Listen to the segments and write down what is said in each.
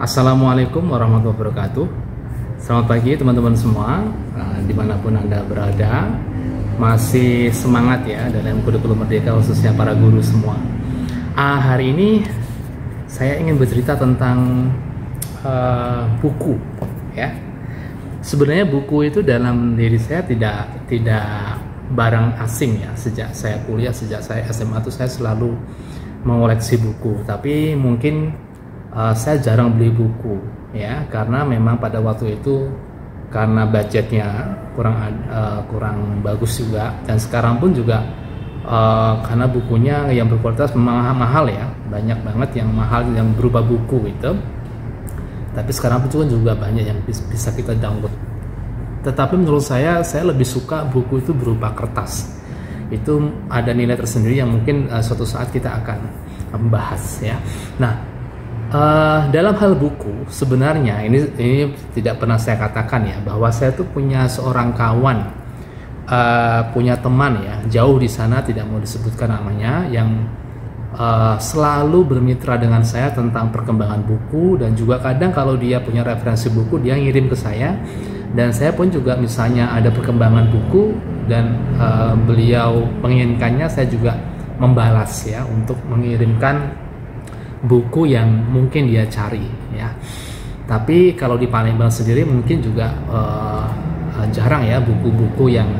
Assalamualaikum warahmatullahi wabarakatuh. Selamat pagi teman-teman semua, dimanapun Anda berada. Masih semangat ya dalam kurikulum merdeka, khususnya para guru semua. Hari ini saya ingin bercerita tentang buku ya. Sebenarnya buku itu dalam diri saya tidak barang asing ya. Sejak saya kuliah, sejak saya SMA itu saya selalu mengoleksi buku. Tapi mungkin saya jarang beli buku ya, karena memang pada waktu itu karena budgetnya kurang bagus juga, dan sekarang pun juga karena bukunya yang berkualitas mahal ya, banyak banget yang mahal yang berupa buku itu. Tapi sekarang pun juga banyak yang bisa kita download. Tetapi menurut saya lebih suka buku itu berupa kertas. Itu ada nilai tersendiri yang mungkin suatu saat kita akan membahas ya. Nah, dalam hal buku sebenarnya ini tidak pernah saya katakan ya, bahwa saya tuh punya seorang kawan, punya teman ya, jauh di sana tidak mau disebutkan namanya, yang selalu bermitra dengan saya tentang perkembangan buku, dan juga kadang kalau dia punya referensi buku dia ngirim ke saya, dan saya pun juga misalnya ada perkembangan buku dan beliau menginginkannya, saya juga membalas ya untuk mengirimkan buku yang mungkin dia cari ya. Tapi kalau di Palembang sendiri mungkin juga jarang ya buku-buku yang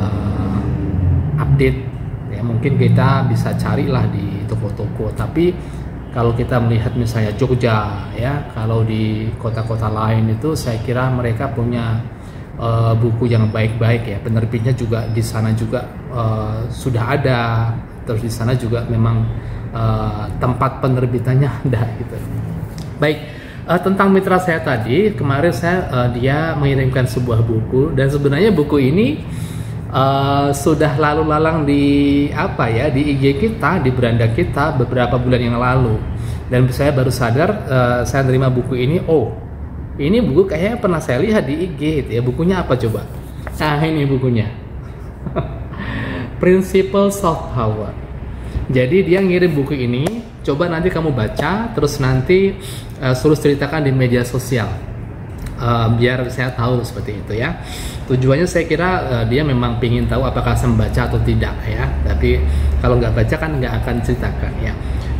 update ya. Mungkin kita bisa carilah di toko-toko, tapi kalau kita melihat misalnya Jogja ya, kalau di kota-kota lain itu saya kira mereka punya buku yang baik-baik ya. Penerbitnya juga di sana juga sudah ada, terus di sana juga memang tempat penerbitannya ada gitu. Baik, tentang mitra saya tadi, kemarin dia mengirimkan sebuah buku, dan sebenarnya buku ini sudah lalu lalang di di IG kita, di beranda kita beberapa bulan yang lalu, dan saya baru sadar saya menerima buku ini. Oh, ini buku kayaknya pernah saya lihat di IG gitu ya. Bukunya apa coba? Nah, ini bukunya. Principles of Power. Jadi dia ngirim buku ini, coba nanti kamu baca, terus nanti suruh ceritakan di media sosial, biar saya tahu seperti itu ya. Tujuannya saya kira dia memang ingin tahu apakah saya membaca atau tidak ya. Tapi kalau nggak baca kan nggak akan ceritakan ya.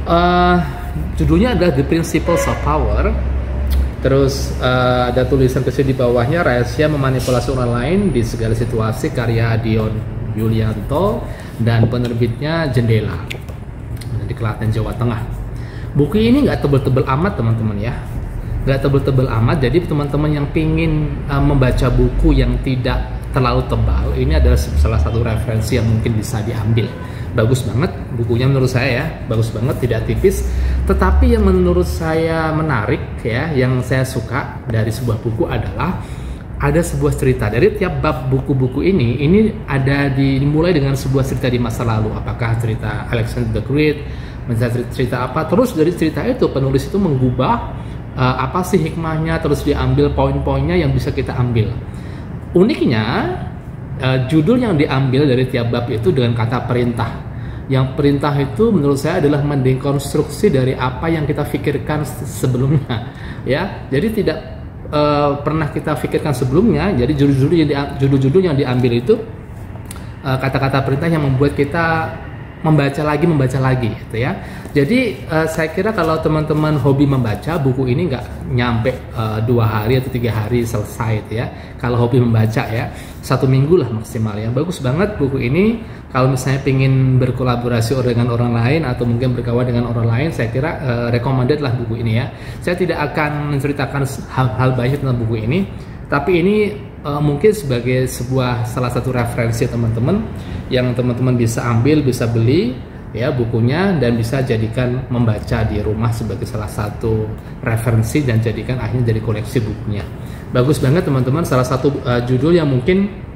Judulnya adalah The Principles of Power. Terus ada tulisan kecil di bawahnya, rahasia memanipulasi orang lain di segala situasi, karya Dion Yulianto, dan penerbitnya Jendela di Klaten, Jawa Tengah. Buku ini nggak tebel-tebel amat teman-teman ya, nggak tebel-tebel amat. Jadi teman-teman yang pingin membaca buku yang tidak terlalu tebal, ini adalah salah satu referensi yang mungkin bisa diambil. Bagus banget bukunya menurut saya ya, bagus banget, tidak tipis. Tetapi yang menurut saya menarik ya, yang saya suka dari sebuah buku adalah ada sebuah cerita. Dari tiap bab buku-buku ini ada dimulai dengan sebuah cerita di masa lalu. Apakah cerita Alexander the Great, cerita apa. Terus dari cerita itu penulis itu menggubah apa sih hikmahnya, terus diambil poin-poinnya yang bisa kita ambil. Uniknya judul yang diambil dari tiap bab itu dengan kata perintah. Yang perintah itu menurut saya adalah mendekonstruksi dari apa yang kita pikirkan sebelumnya ya. Jadi tidak pernah kita pikirkan sebelumnya. Jadi judul-judul yang diambil itu kata-kata perintah yang membuat kita membaca lagi gitu ya. Jadi saya kira kalau teman-teman hobi membaca, buku ini nggak nyampe 2 hari atau 3 hari selesai gitu ya. Kalau hobi membaca ya, 1 minggu lah maksimal ya. Bagus banget buku ini. Kalau misalnya pengen berkolaborasi dengan orang lain atau mungkin berkawan dengan orang lain, saya kira recommended lah buku ini ya. Saya tidak akan menceritakan hal-hal banyak tentang buku ini, tapi ini mungkin sebagai salah satu referensi teman-teman yang teman-teman bisa ambil, bisa beli ya bukunya, dan bisa jadikan membaca di rumah sebagai salah satu referensi, dan jadikan akhirnya jadi koleksi bukunya. Bagus banget teman-teman. Salah satu judul yang mungkin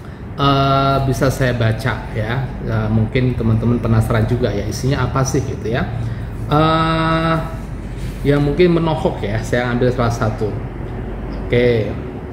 bisa saya baca ya, mungkin teman-teman penasaran juga ya isinya apa sih gitu ya. Yang mungkin menohok ya, saya ambil salah satu. Oke.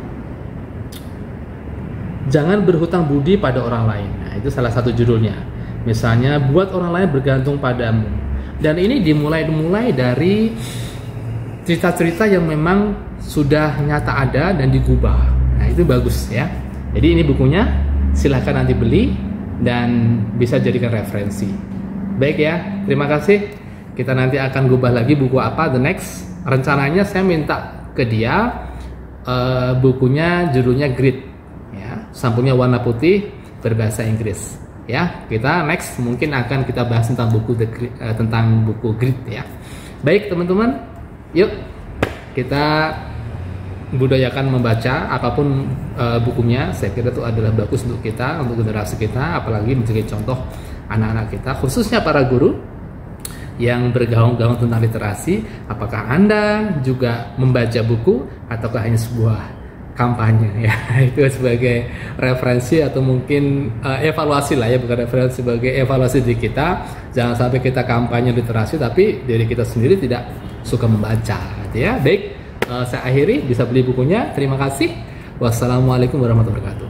Jangan berhutang budi pada orang lain. Nah, itu salah satu judulnya. Misalnya, buat orang lain bergantung padamu. Dan ini dimulai dari cerita-cerita yang memang sudah nyata ada dan digubah. Nah, itu bagus ya. Jadi ini bukunya, silahkan nanti beli dan bisa jadikan referensi. Baik ya, terima kasih. Kita nanti akan gubah lagi buku apa the next. Rencananya saya minta ke dia bukunya judulnya Grit ya, sampulnya warna putih berbahasa Inggris ya. Kita next mungkin akan kita bahas tentang buku tentang buku Grit ya. Baik teman-teman, yuk kita budayakan membaca apapun bukunya. Saya kira itu adalah bagus untuk kita, untuk generasi kita, apalagi menjadi contoh anak-anak kita, khususnya para guru yang bergaung-gaung tentang literasi. Apakah Anda juga membaca buku ataukah hanya sebuah kampanye ya? Itu sebagai referensi atau mungkin evaluasi lah ya, bukan referensi, sebagai evaluasi diri kita. Jangan sampai kita kampanye literasi tapi diri kita sendiri tidak suka membaca gitu ya. Baik, saya akhiri, bisa beli bukunya. Terima kasih. Wassalamualaikum warahmatullahi wabarakatuh.